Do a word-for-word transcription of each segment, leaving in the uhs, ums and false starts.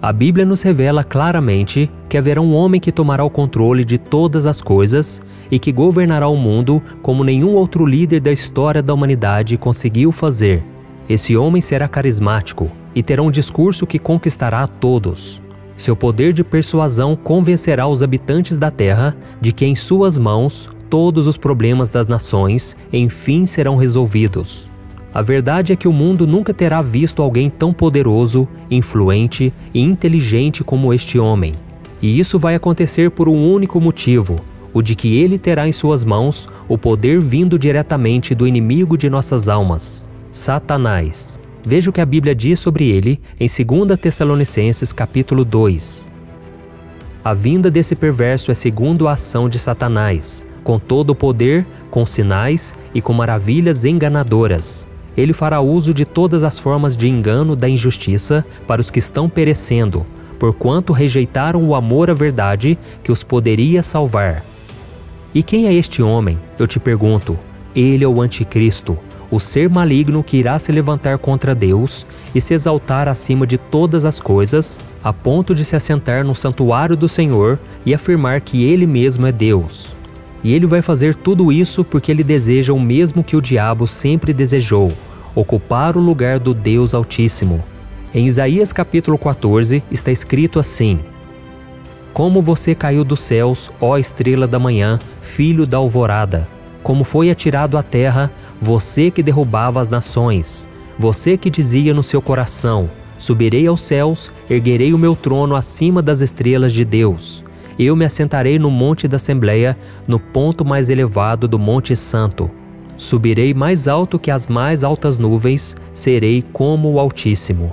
A Bíblia nos revela claramente que haverá um homem que tomará o controle de todas as coisas e que governará o mundo como nenhum outro líder da história da humanidade conseguiu fazer. Esse homem será carismático e terá um discurso que conquistará a todos. Seu poder de persuasão convencerá os habitantes da terra de que em suas mãos todos os problemas das nações enfim serão resolvidos. A verdade é que o mundo nunca terá visto alguém tão poderoso, influente e inteligente como este homem. E isso vai acontecer por um único motivo, o de que ele terá em suas mãos o poder vindo diretamente do inimigo de nossas almas, Satanás. Veja o que a Bíblia diz sobre ele em segunda Tessalonicenses capítulo dois. A vinda desse perverso é segundo a ação de Satanás, com todo o poder, com sinais e com maravilhas enganadoras. Ele fará uso de todas as formas de engano da injustiça para os que estão perecendo, porquanto rejeitaram o amor à verdade que os poderia salvar. E quem é este homem? Eu te pergunto. Ele é o Anticristo, o ser maligno que irá se levantar contra Deus e se exaltar acima de todas as coisas, a ponto de se assentar no santuário do Senhor e afirmar que ele mesmo é Deus. E ele vai fazer tudo isso porque ele deseja o mesmo que o diabo sempre desejou, ocupar o lugar do Deus Altíssimo. Em Isaías capítulo quatorze está escrito assim: Como você caiu dos céus, ó estrela da manhã, filho da alvorada! Como foi atirado à terra, você que derrubava as nações, você que dizia no seu coração: subirei aos céus, erguerei o meu trono acima das estrelas de Deus. Eu me assentarei no monte da Assembleia, no ponto mais elevado do Monte Santo. Subirei mais alto que as mais altas nuvens, serei como o Altíssimo.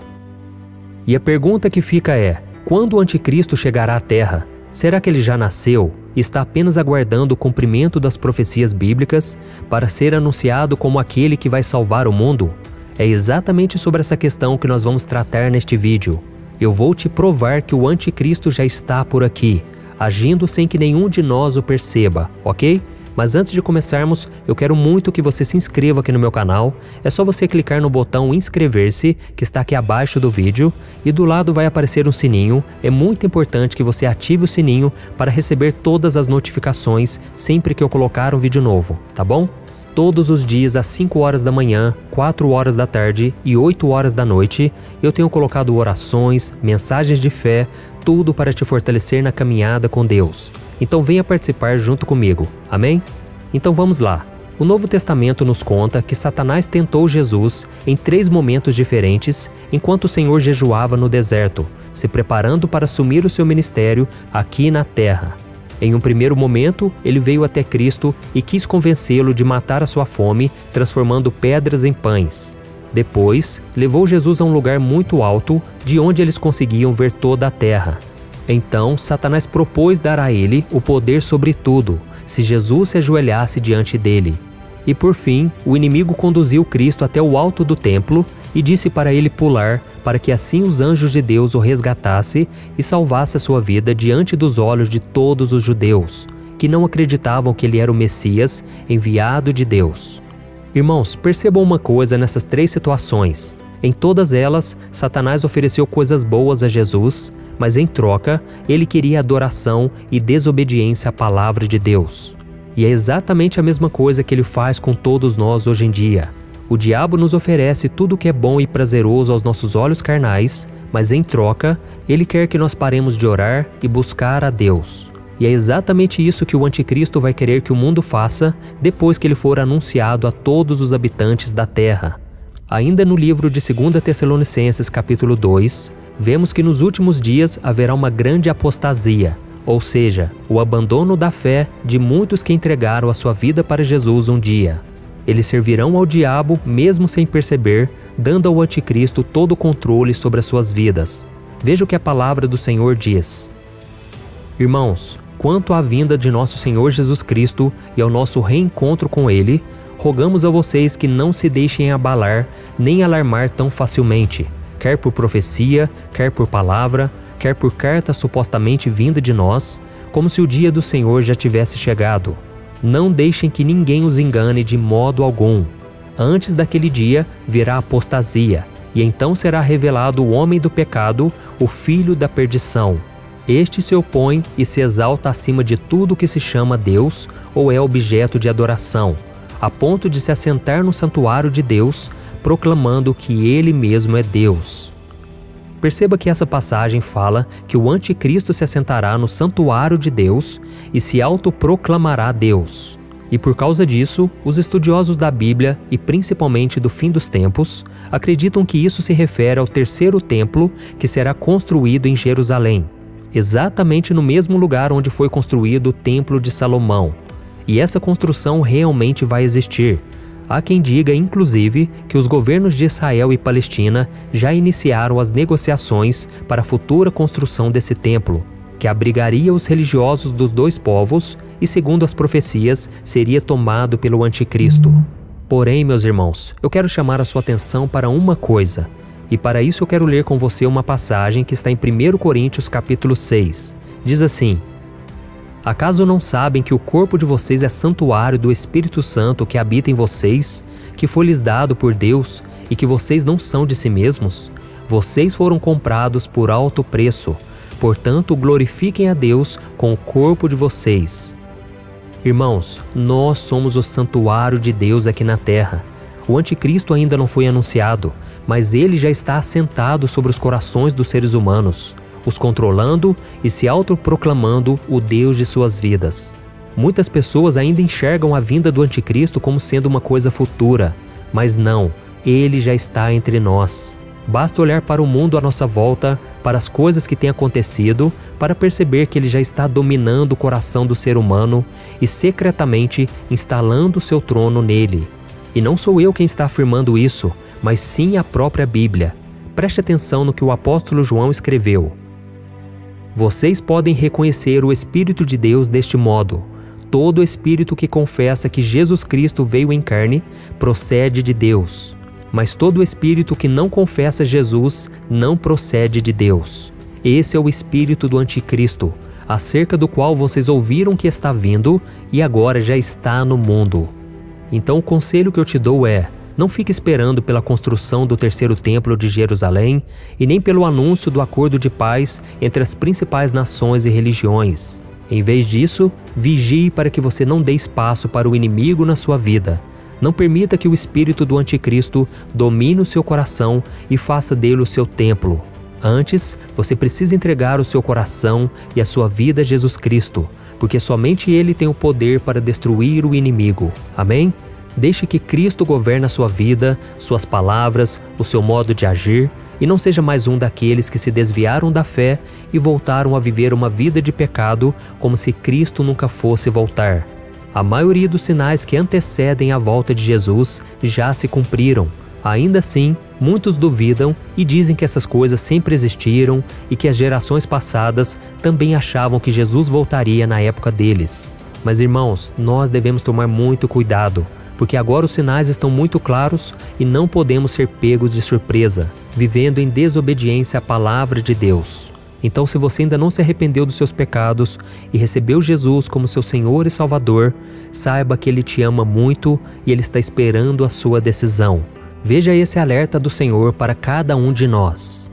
E a pergunta que fica é: quando o Anticristo chegará à Terra? Será que ele já nasceu e está apenas aguardando o cumprimento das profecias bíblicas para ser anunciado como aquele que vai salvar o mundo? É exatamente sobre essa questão que nós vamos tratar neste vídeo. Eu vou te provar que o Anticristo já está por aqui, agindo sem que nenhum de nós o perceba, ok? Mas antes de começarmos, eu quero muito que você se inscreva aqui no meu canal. É só você clicar no botão inscrever-se, que está aqui abaixo do vídeo, e do lado vai aparecer um sininho. É muito importante que você ative o sininho para receber todas as notificações sempre que eu colocar um vídeo novo, tá bom? Todos os dias às cinco horas da manhã, quatro horas da tarde e oito horas da noite, eu tenho colocado orações, mensagens de fé, tudo para te fortalecer na caminhada com Deus. Então venha participar junto comigo, amém? Então vamos lá. O Novo Testamento nos conta que Satanás tentou Jesus em três momentos diferentes enquanto o Senhor jejuava no deserto, se preparando para assumir o seu ministério aqui na terra. Em um primeiro momento, ele veio até Cristo e quis convencê-lo de matar a sua fome, transformando pedras em pães. Depois, levou Jesus a um lugar muito alto, de onde eles conseguiam ver toda a terra. Então, Satanás propôs dar a ele o poder sobre tudo, se Jesus se ajoelhasse diante dele. E por fim, o inimigo conduziu Cristo até o alto do templo e disse para ele pular, para que assim os anjos de Deus o resgatassem e salvasse a sua vida diante dos olhos de todos os judeus, que não acreditavam que ele era o Messias enviado de Deus. Irmãos, percebam uma coisa nessas três situações. Em todas elas, Satanás ofereceu coisas boas a Jesus, mas em troca, ele queria adoração e desobediência à palavra de Deus. E é exatamente a mesma coisa que ele faz com todos nós hoje em dia. O diabo nos oferece tudo o que é bom e prazeroso aos nossos olhos carnais, mas em troca, ele quer que nós paremos de orar e buscar a Deus. E é exatamente isso que o Anticristo vai querer que o mundo faça depois que ele for anunciado a todos os habitantes da terra. Ainda no livro de segunda Tessalonicenses capítulo dois, vemos que nos últimos dias haverá uma grande apostasia, ou seja, o abandono da fé de muitos que entregaram a sua vida para Jesus um dia. Eles servirão ao diabo mesmo sem perceber, dando ao Anticristo todo o controle sobre as suas vidas. Veja o que a palavra do Senhor diz. Irmãos, quanto à vinda de nosso Senhor Jesus Cristo e ao nosso reencontro com Ele, rogamos a vocês que não se deixem abalar nem alarmar tão facilmente, quer por profecia, quer por palavra, quer por carta supostamente vinda de nós, como se o dia do Senhor já tivesse chegado. Não deixem que ninguém os engane de modo algum. Antes daquele dia virá apostasia, e então será revelado o homem do pecado, o filho da perdição. Este se opõe e se exalta acima de tudo que se chama Deus ou é objeto de adoração, a ponto de se assentar no santuário de Deus, proclamando que ele mesmo é Deus. Perceba que essa passagem fala que o anticristo se assentará no santuário de Deus e se autoproclamará Deus. E por causa disso, os estudiosos da Bíblia, e principalmente do fim dos tempos, acreditam que isso se refere ao terceiro templo que será construído em Jerusalém, exatamente no mesmo lugar onde foi construído o Templo de Salomão. E essa construção realmente vai existir. Há quem diga, inclusive, que os governos de Israel e Palestina já iniciaram as negociações para a futura construção desse templo, que abrigaria os religiosos dos dois povos e, segundo as profecias, seria tomado pelo anticristo. Porém, meus irmãos, eu quero chamar a sua atenção para uma coisa, e para isso eu quero ler com você uma passagem que está em primeiro Coríntios capítulo seis. Diz assim: acaso não sabem que o corpo de vocês é santuário do Espírito Santo que habita em vocês, que foi lhes dado por Deus, e que vocês não são de si mesmos? Vocês foram comprados por alto preço. Portanto, glorifiquem a Deus com o corpo de vocês. Irmãos, nós somos o santuário de Deus aqui na terra. O anticristo ainda não foi anunciado, mas ele já está assentado sobre os corações dos seres humanos, os controlando e se autoproclamando o Deus de suas vidas. Muitas pessoas ainda enxergam a vinda do anticristo como sendo uma coisa futura, mas não, ele já está entre nós. Basta olhar para o mundo à nossa volta, para as coisas que têm acontecido, para perceber que ele já está dominando o coração do ser humano e secretamente instalando seu trono nele. E não sou eu quem está afirmando isso, mas sim a própria Bíblia. Preste atenção no que o apóstolo João escreveu. Vocês podem reconhecer o Espírito de Deus deste modo. Todo espírito que confessa que Jesus Cristo veio em carne procede de Deus. Mas todo espírito que não confessa Jesus não procede de Deus. Esse é o espírito do anticristo, acerca do qual vocês ouviram que está vindo e agora já está no mundo. Então o conselho que eu te dou é: não fique esperando pela construção do terceiro templo de Jerusalém e nem pelo anúncio do acordo de paz entre as principais nações e religiões. Em vez disso, vigie para que você não dê espaço para o inimigo na sua vida. Não permita que o espírito do anticristo domine o seu coração e faça dele o seu templo. Antes, você precisa entregar o seu coração e a sua vida a Jesus Cristo, porque somente Ele tem o poder para destruir o inimigo. Amém? Deixe que Cristo governe a sua vida, suas palavras, o seu modo de agir, e não seja mais um daqueles que se desviaram da fé e voltaram a viver uma vida de pecado como se Cristo nunca fosse voltar. A maioria dos sinais que antecedem a volta de Jesus já se cumpriram. Ainda assim, muitos duvidam e dizem que essas coisas sempre existiram e que as gerações passadas também achavam que Jesus voltaria na época deles. Mas irmãos, nós devemos tomar muito cuidado, porque agora os sinais estão muito claros e não podemos ser pegos de surpresa, vivendo em desobediência à palavra de Deus. Então, se você ainda não se arrependeu dos seus pecados e recebeu Jesus como seu Senhor e Salvador, saiba que Ele te ama muito e Ele está esperando a sua decisão. Veja esse alerta do Senhor para cada um de nós.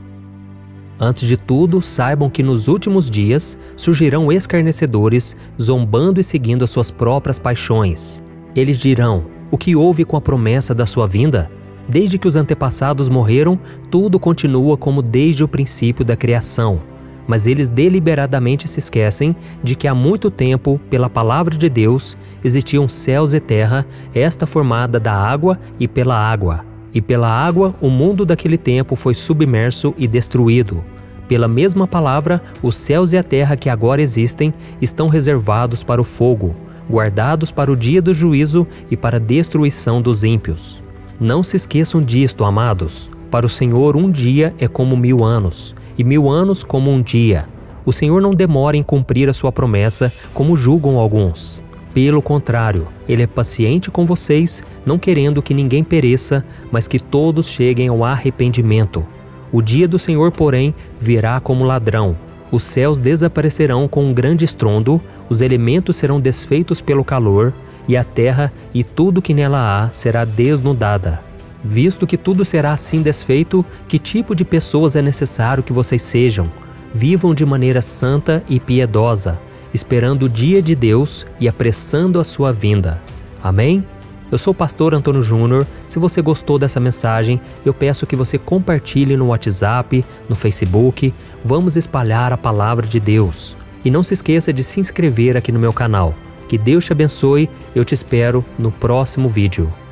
Antes de tudo, saibam que nos últimos dias surgirão escarnecedores, zombando e seguindo as suas próprias paixões. Eles dirão: o que houve com a promessa da sua vinda? Desde que os antepassados morreram, tudo continua como desde o princípio da criação. Mas eles deliberadamente se esquecem de que há muito tempo, pela palavra de Deus, existiam céus e terra, esta formada da água e pela água. E pela água, o mundo daquele tempo foi submerso e destruído. Pela mesma palavra, os céus e a terra que agora existem estão reservados para o fogo, guardados para o dia do juízo e para a destruição dos ímpios. Não se esqueçam disto, amados. Para o Senhor um dia é como mil anos, e mil anos como um dia. O Senhor não demora em cumprir a sua promessa, como julgam alguns. Pelo contrário, Ele é paciente com vocês, não querendo que ninguém pereça, mas que todos cheguem ao arrependimento. O dia do Senhor, porém, virá como ladrão. Os céus desaparecerão com um grande estrondo, os elementos serão desfeitos pelo calor, e a terra e tudo que nela há será desnudada. Visto que tudo será assim desfeito, que tipo de pessoas é necessário que vocês sejam? Vivam de maneira santa e piedosa, esperando o dia de Deus e apressando a sua vinda. Amém? Eu sou o pastor Antônio Júnior. Se você gostou dessa mensagem, eu peço que você compartilhe no WhatsApp, no Facebook. Vamos espalhar a palavra de Deus. E não se esqueça de se inscrever aqui no meu canal. Que Deus te abençoe. Eu te espero no próximo vídeo.